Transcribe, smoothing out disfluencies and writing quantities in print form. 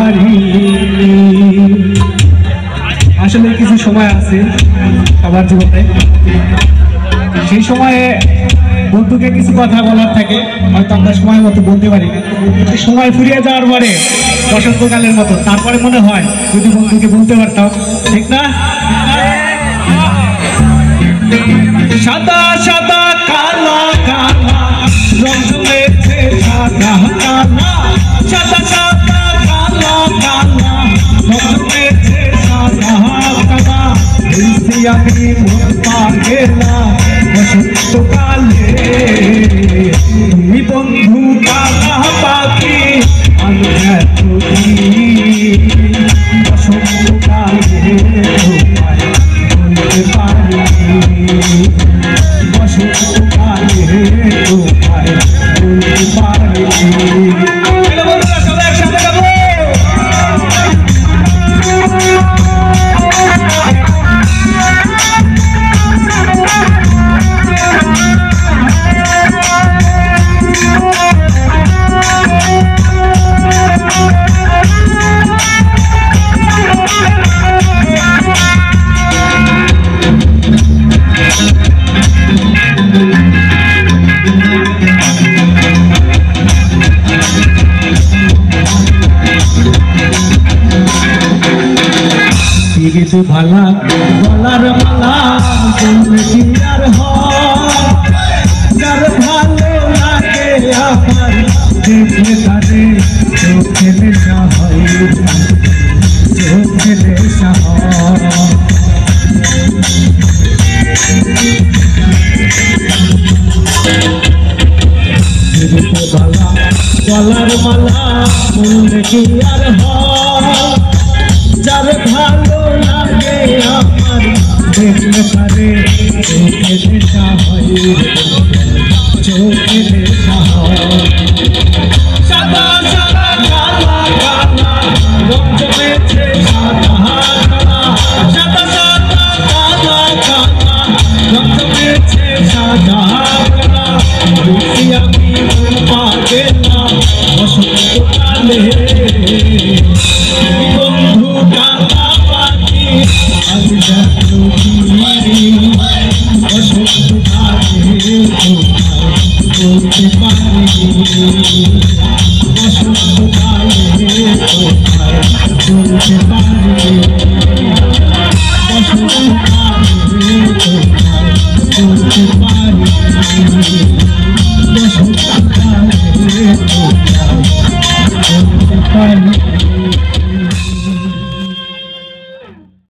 পারি। আসলে কিছু সময় আছে সবার জীবনে, সেই সময়ে বন্ধুকে কিছু কথা বলার থাকে, হয়তো আমরা সময় মতো বলতে পারি না। সময় ফুরিয়ে যাওয়ার পরে বসন্তকালের মতো তারপরে মনে হয় যদি বন্ধুকে বলতে পারতাম, ঠিক না? সাদা সাদা কালা কালা রং জমেছে সাদা কালা, সাদা সাদা কালা কালা রং জমেছে সাদা কালা। আমি মন পাগেলাম বসন্তকালে, তুমি বন্ধু কালা পাখি আমি বসন্তকালে বলতে পারি, বসন্তকালে বলতে পারি। কিছু ভালা গলার মালা বললে কি আর হয়, যার ভালো লাগে আমার দেখলে তারে চোখে নেশা হয়, চোখে নেশা হয়। ভালা গলার মালা বললে কি আর হয়, যার ভালো লাগে আমার দেখলে তারে চোখে নেশা হয়, চোখে নেশা হয়। সাদা সাদা কালা কালা রং জমেছে সাদা কালা, সাদা সাদা কালা কালা রং জমেছে সাদা কালা। আমি পাগেলাম বসন্তকালে, বন্ধু কালা পাখি আমি বসন্তকালে বলতে পারি, বসন্তকালে বলতে পারি।